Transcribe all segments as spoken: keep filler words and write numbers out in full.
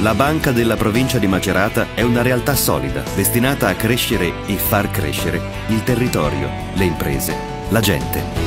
La Banca della Provincia di Macerata è una realtà solida, destinata a crescere e far crescere il territorio, le imprese, la gente.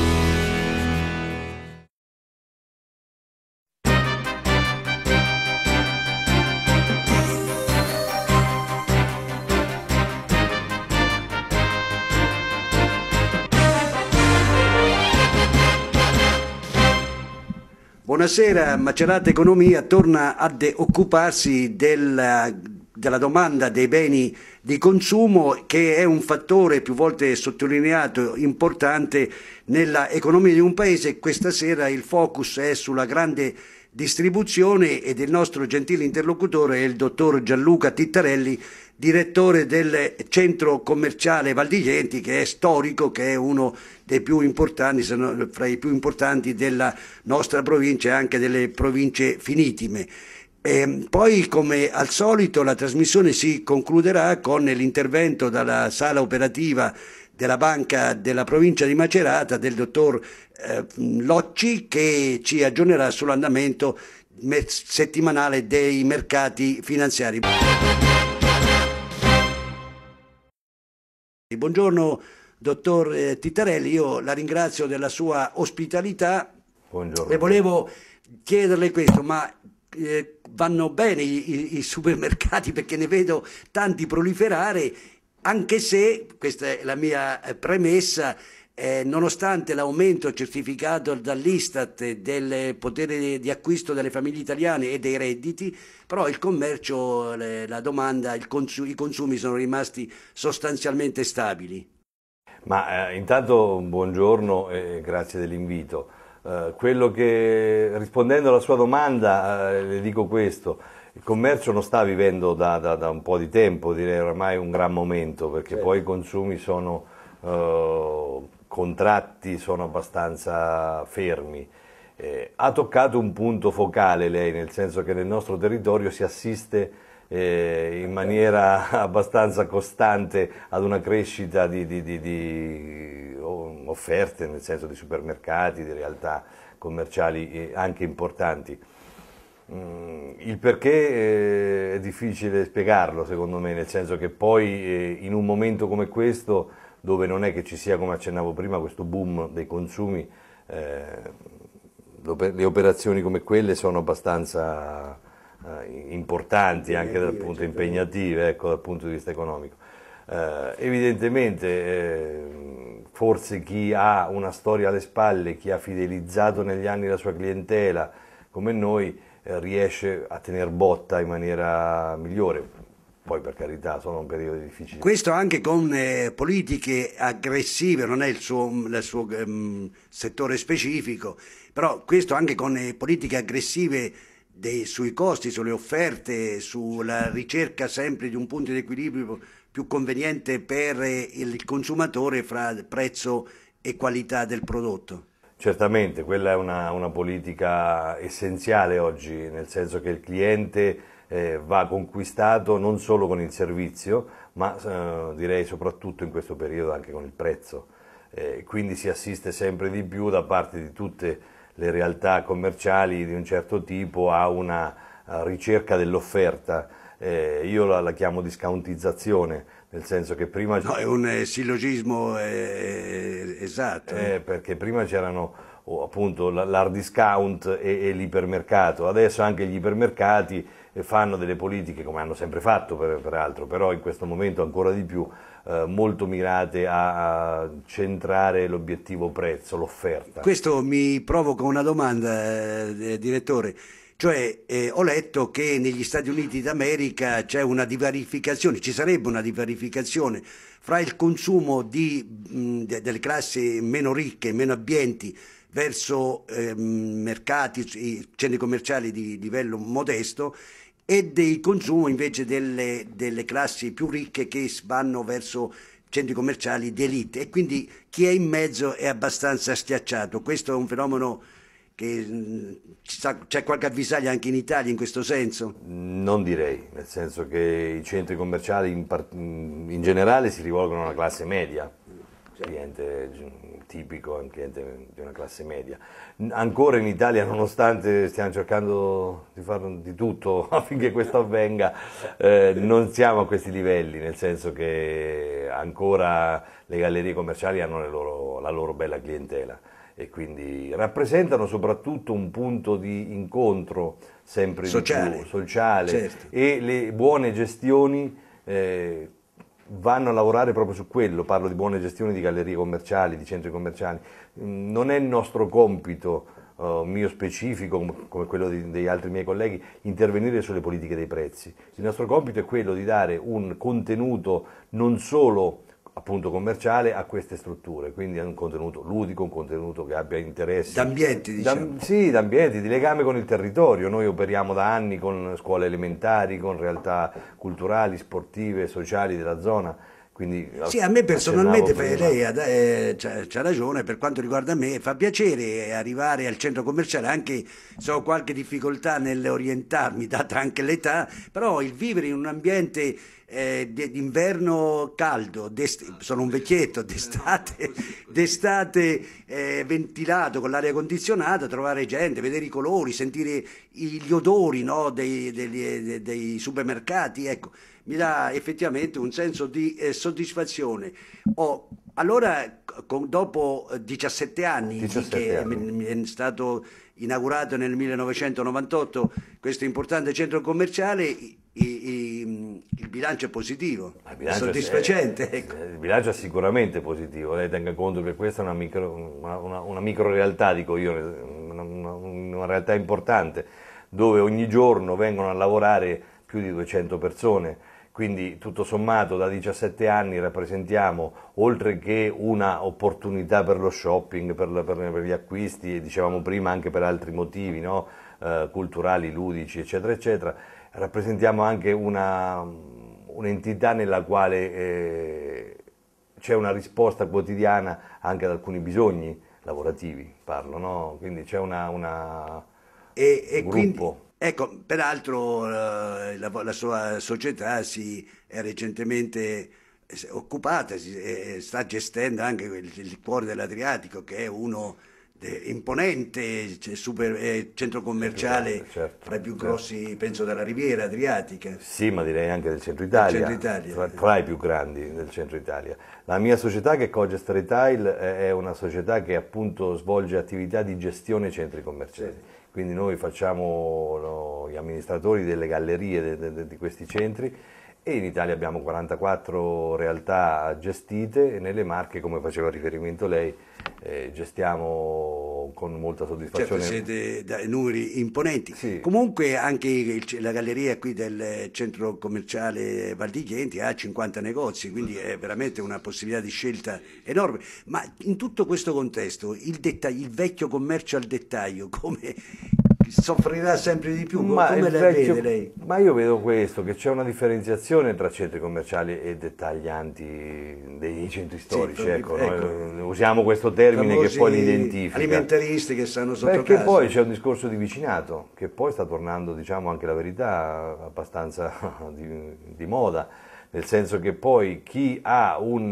Buonasera, Macerata Economia torna ad occuparsi della, della domanda dei beni di consumo, che è un fattore più volte sottolineato importante nella economia di un paese. Questa sera il focus è sulla grande distribuzione ed il nostro gentile interlocutore è il dottor Gianluca Tittarelli, direttore del centro commerciale Val di Chieti, che è storico, che è uno dei più importanti, se non fra i più importanti della nostra provincia e anche delle province finitime. E poi, come al solito, la trasmissione si concluderà con l'intervento dalla sala operativa della Banca della Provincia di Macerata del dottor eh, Locci, che ci aggiornerà sull'andamento settimanale dei mercati finanziari. Buongiorno dottor Tittarelli, io la ringrazio della sua ospitalità. Buongiorno. E volevo chiederle questo, ma eh, vanno bene i, i, i supermercati, perché ne vedo tanti proliferare, anche se, questa è la mia premessa, eh, nonostante l'aumento certificato dall'Istat del potere di acquisto delle famiglie italiane e dei redditi, però il commercio, le, la domanda, il consu- i consumi sono rimasti sostanzialmente stabili. Ma eh, intanto buongiorno e grazie dell'invito. Eh, quello che, rispondendo alla sua domanda, eh, le dico questo: il commercio non sta vivendo da, da, da un po' di tempo, direi ormai un gran momento, perché certo, poi i consumi sono eh, contratti, sono abbastanza fermi. Eh, ha toccato un punto focale lei, nel senso che nel nostro territorio si assiste eh, in maniera abbastanza costante ad una crescita di, di, di, di offerte, nel senso di supermercati, di realtà commerciali anche importanti. Il perché è difficile spiegarlo, secondo me, nel senso che poi in un momento come questo, dove non è che ci sia, come accennavo prima, questo boom dei consumi, eh, le operazioni come quelle sono abbastanza eh, importanti, anche dal punto impegnative, ecco, dal punto di vista economico. Eh, evidentemente eh, forse chi ha una storia alle spalle, chi ha fidelizzato negli anni la sua clientela come noi, eh, riesce a tener botta in maniera migliore. Poi, per carità, sono un periodo difficile. Questo anche con eh, politiche aggressive, non è il suo, il suo um, settore specifico, però questo anche con eh, politiche aggressive dei, sui costi, sulle offerte, sulla ricerca sempre di un punto di equilibrio più conveniente per eh, il consumatore fra prezzo e qualità del prodotto. Certamente, quella è una, una politica essenziale oggi, nel senso che il cliente Eh, va conquistato non solo con il servizio, ma eh, direi soprattutto in questo periodo anche con il prezzo. Eh, quindi si assiste sempre di più da parte di tutte le realtà commerciali di un certo tipo a una uh, ricerca dell'offerta. Eh, io la, la chiamo discountizzazione, nel senso che prima... No, è un eh, sillogismo eh, esatto. Eh, perché prima c'erano oh, appunto l'hard discount e, e l'ipermercato, adesso anche gli ipermercati fanno delle politiche, come hanno sempre fatto per, peraltro, però in questo momento ancora di più, eh, molto mirate a, a centrare l'obiettivo prezzo, l'offerta. Questo mi provoca una domanda, eh, direttore, cioè eh, ho letto che negli Stati Uniti d'America c'è una divarificazione, ci sarebbe una divarificazione fra il consumo di, mh, de, delle classi meno ricche, meno abbienti, verso eh, mercati, centri commerciali di livello modesto, e dei consumi invece delle, delle classi più ricche che vanno verso centri commerciali di elite, e quindi chi è in mezzo è abbastanza schiacciato. Questo è un fenomeno che c'è qualche avvisaglia anche in Italia in questo senso? Non direi, nel senso che i centri commerciali in, in generale si rivolgono alla classe media, cliente tipico, un cliente di una classe media. Ancora in Italia, nonostante stiamo cercando di fare di tutto affinché questo avvenga, eh, non siamo a questi livelli, nel senso che ancora le gallerie commerciali hanno le loro, la loro bella clientela e quindi rappresentano soprattutto un punto di incontro sempre sociale, di più, sociale, certo. E le buone gestioni eh, vanno a lavorare proprio su quello. Parlo di buone gestioni di gallerie commerciali, di centri commerciali. Non è il nostro compito, uh, mio specifico, come quello di, degli altri miei colleghi, intervenire sulle politiche dei prezzi. Il nostro compito è quello di dare un contenuto non solo appunto commerciale a queste strutture, quindi è un contenuto ludico, un contenuto che abbia interessi. D'ambienti, diciamo. Da, sì, d'ambienti, di legame con il territorio. Noi operiamo da anni con scuole elementari, con realtà culturali, sportive, sociali della zona. Quindi, sì, a me personalmente, lei eh, c'ha ragione, per quanto riguarda me, fa piacere arrivare al centro commerciale, anche se ho qualche difficoltà nell'orientarmi, data anche l'età, però il vivere in un ambiente eh, d'inverno caldo, sono un vecchietto, d'estate, d'estate eh, ventilato con l'aria condizionata, trovare gente, vedere i colori, sentire gli odori, no, dei, dei, dei supermercati, ecco, mi dà effettivamente un senso di eh, soddisfazione. Oh, allora, con, dopo diciassette anni, diciassette che anni. è stato inaugurato nel millenovecentonovantotto questo importante centro commerciale, i, i, il bilancio è positivo, il bilancio è soddisfacente. È, ecco. Il bilancio è sicuramente positivo, lei tenga conto che questa è una micro, una, una, una micro realtà, dico io, una, una, una realtà importante, dove ogni giorno vengono a lavorare più di duecento persone. Quindi tutto sommato da diciassette anni rappresentiamo, oltre che una opportunità per lo shopping, per, la, per, per gli acquisti, e dicevamo prima anche per altri motivi, no? eh, culturali, ludici, eccetera, eccetera, rappresentiamo anche una, un'entità nella quale eh, c'è una risposta quotidiana anche ad alcuni bisogni lavorativi, parlo, no? Quindi c'è una, una, e, e un gruppo. Quindi... Ecco, peraltro eh, la, la sua società si è recentemente occupata, si, eh, sta gestendo anche il, il cuore dell'Adriatico, che è uno de, imponente super, eh, centro commerciale, certo, fra i più certo. grossi, penso, della Riviera Adriatica. Sì, ma direi anche del centro Italia, centro Italia. Fra, fra i più grandi del centro Italia. La mia società, che è Cogest Retail, è una società che appunto svolge attività di gestione centri commerciali. Sì. Quindi noi facciamo no, gli amministratori delle gallerie de, de, de, di questi centri, e in Italia abbiamo quarantaquattro realtà gestite, e nelle Marche, come faceva riferimento lei, eh, gestiamo con molta soddisfazione. Certo, siete dai numeri imponenti. Sì. Comunque anche il, la galleria qui del centro commerciale Val di Chieti ha cinquanta negozi, quindi è veramente una possibilità di scelta enorme. Ma in tutto questo contesto il, il vecchio commercio al dettaglio come soffrirà sempre di più? Ma come la vecchio, vede lei? Ma io vedo questo, che c'è una differenziazione tra centri commerciali e dettaglianti dei centri storici, sì, ecco, ecco. Noi usiamo questo termine che poi li identifica. Alimentaristi che stanno sotto Perché casa. Poi c'è un discorso di vicinato, che poi sta tornando, diciamo anche la verità, abbastanza di, di moda, nel senso che poi chi ha un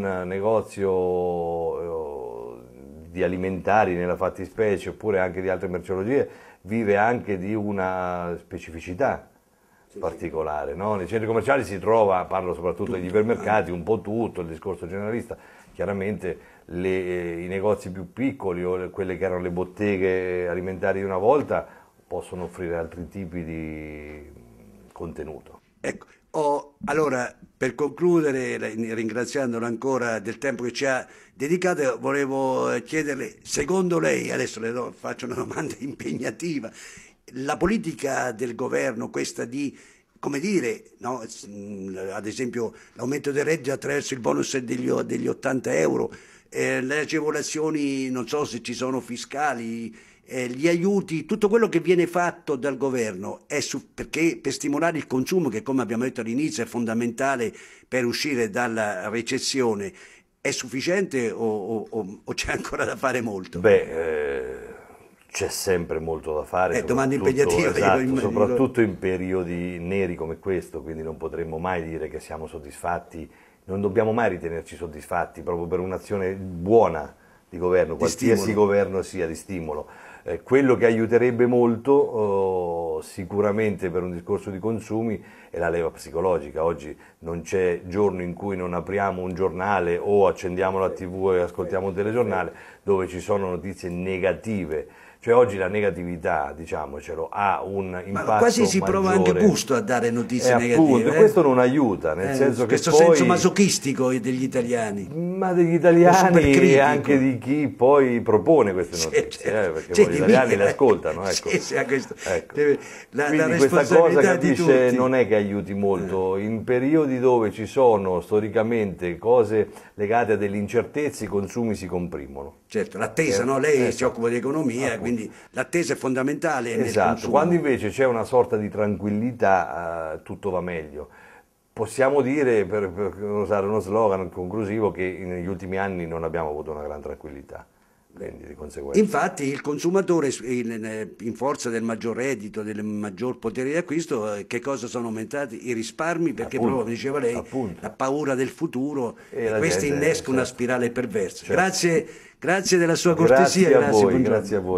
negozio di alimentari nella fattispecie, oppure anche di altre merceologie, vive anche di una specificità sì, particolare, sì. No? Nei centri commerciali si trova, parlo soprattutto tutto, degli ipermercati, un po' tutto, il discorso generalista. Chiaramente le, eh, i negozi più piccoli o le, quelle che erano le botteghe alimentari di una volta possono offrire altri tipi di contenuto. Ecco, oh, allora per concludere, ringraziandolo ancora del tempo che ci ha dedicato, volevo chiederle, secondo lei, adesso le do, faccio una domanda impegnativa, la politica del governo, questa di, come dire, no, ad esempio l'aumento del reddito attraverso il bonus degli, degli ottanta euro, eh, le agevolazioni, non so se ci sono fiscali, eh, gli aiuti, tutto quello che viene fatto dal governo è su, perché per stimolare il consumo, che come abbiamo detto all'inizio è fondamentale per uscire dalla recessione, è sufficiente o, o, o c'è ancora da fare molto? Beh, eh, c'è sempre molto da fare, eh, domanda impegnativa, esatto, dico, soprattutto in periodi neri come questo, quindi non potremmo mai dire che siamo soddisfatti non dobbiamo mai ritenerci soddisfatti proprio per un'azione buona di governo, qualsiasi governo sia, di stimolo. Eh, quello che aiuterebbe molto oh, sicuramente per un discorso di consumi è la leva psicologica. Oggi non c'è giorno in cui non apriamo un giornale o accendiamo la tivù e ascoltiamo un telegiornale dove ci sono notizie negative. Cioè oggi la negatività, diciamocelo, ha un impatto Ma quasi si maggiore. Prova anche gusto a dare notizie eh, negative. Appunto, eh? Questo non aiuta, nel eh, senso che questo poi... senso masochistico degli italiani. Ma degli italiani e anche di chi poi propone queste notizie, sì, certo. eh, perché sì, poi gli italiani mia, le ascoltano. Ecco. Sì, sì, questo, ecco. La, Quindi la questa cosa, capisce, di non è che aiuti molto. In periodi dove ci sono storicamente cose legate a delle incertezze, i consumi si comprimono. Certo, l'attesa, eh, no? Lei eh, si occupa di economia, appunto. Quindi l'attesa è fondamentale. Esatto, quando invece c'è una sorta di tranquillità, uh, tutto va meglio. Possiamo dire, per, per usare uno slogan conclusivo, che negli ultimi anni non abbiamo avuto una gran tranquillità. Quindi, di conseguenza. Infatti il consumatore, in, in forza del maggior reddito, del maggior potere di acquisto, che cosa sono aumentati? I risparmi, perché appunto, proprio, diceva lei, appunto. La paura del futuro, e, e questo innesca certo. una spirale perversa. Certo. Grazie, grazie della sua cortesia. Grazie a grazie, voi, grazie a voi.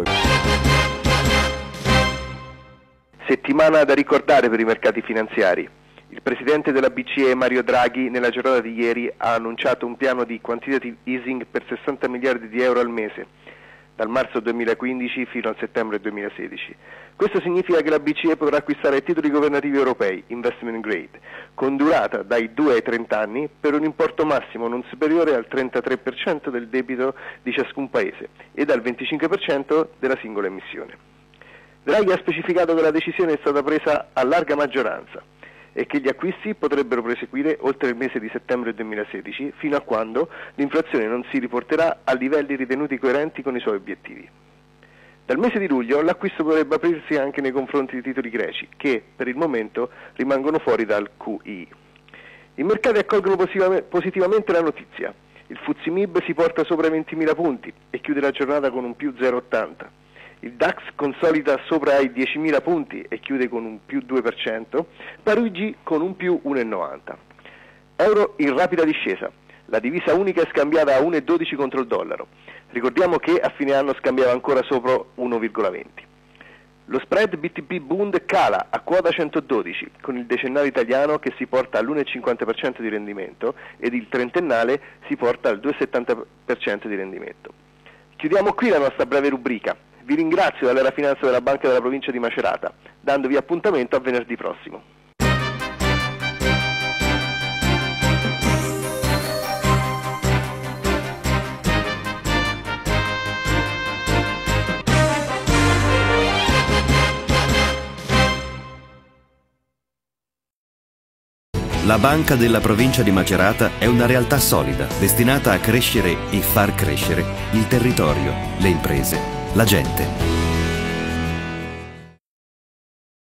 Settimana da ricordare per i mercati finanziari. Il presidente della B C E Mario Draghi nella giornata di ieri ha annunciato un piano di quantitative easing per sessanta miliardi di euro al mese, dal marzo duemilaquindici fino al settembre duemilasedici. Questo significa che la B C E potrà acquistare titoli governativi europei, investment grade, con durata dai due ai trenta anni per un importo massimo non superiore al trentatré per cento del debito di ciascun paese e al venticinque per cento della singola emissione. Draghi ha specificato che la decisione è stata presa a larga maggioranza e che gli acquisti potrebbero proseguire oltre il mese di settembre duemilasedici, fino a quando l'inflazione non si riporterà a livelli ritenuti coerenti con i suoi obiettivi. Dal mese di luglio l'acquisto potrebbe aprirsi anche nei confronti di titoli greci, che per il momento rimangono fuori dal Q I. I mercati accolgono positivamente la notizia. Il F T S E M I B si porta sopra i ventimila punti e chiude la giornata con un più zero virgola ottanta. Il DAX consolida sopra i diecimila punti e chiude con un più due per cento, Parigi con un più uno virgola novanta. Euro in rapida discesa, la divisa unica è scambiata a uno virgola dodici contro il dollaro, ricordiamo che a fine anno scambiava ancora sopra uno virgola venti. Lo spread B T P Bund cala a quota centododici, con il decennale italiano che si porta all'uno virgola cinquanta per cento di rendimento ed il trentennale si porta al due virgola settanta per cento di rendimento. Chiudiamo qui la nostra breve rubrica. Vi ringrazio dall'Era Finanza della Banca della Provincia di Macerata, dandovi appuntamento a venerdì prossimo. La Banca della Provincia di Macerata è una realtà solida, destinata a crescere e far crescere il territorio, le imprese, la gente.